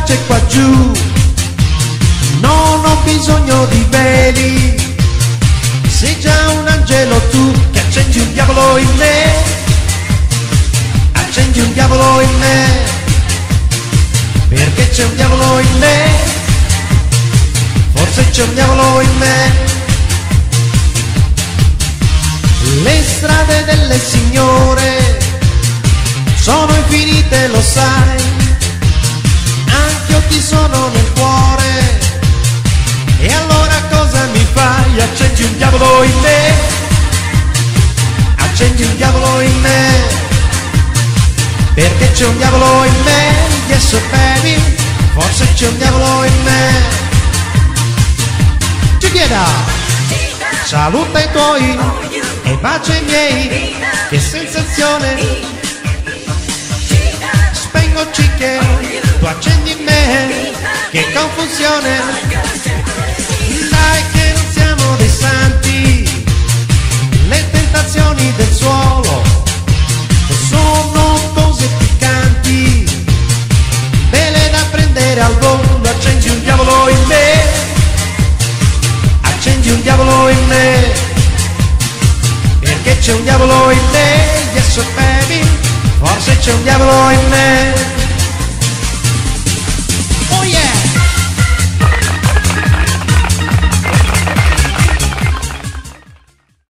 pace qua giù, non ho bisogno di veli, sei già un angelo tu che accendi un diavolo in me, accendi un diavolo in me, perché c'è un diavolo in me, forse c'è un diavolo in me. Le strade delle signore sono infinite, lo sai, anch'io ti sono nel cuore, e allora cosa mi fai? Accendi un diavolo in me, accendi un diavolo in me, perché c'è un diavolo in me, yes baby, forse c'è un diavolo in me. Ci chieda, saluta i tuoi e bacia i miei, che sensazione, spengo cicche, tu accendi in me, che confusione, dai che non siamo dei santi, le tentazioni del suolo sono cose piccanti, belle da prendere al volo, accendi un diavolo in me, accendi un diavolo in me, perché c'è un diavolo in me, yes baby, forse c'è un diavolo in me.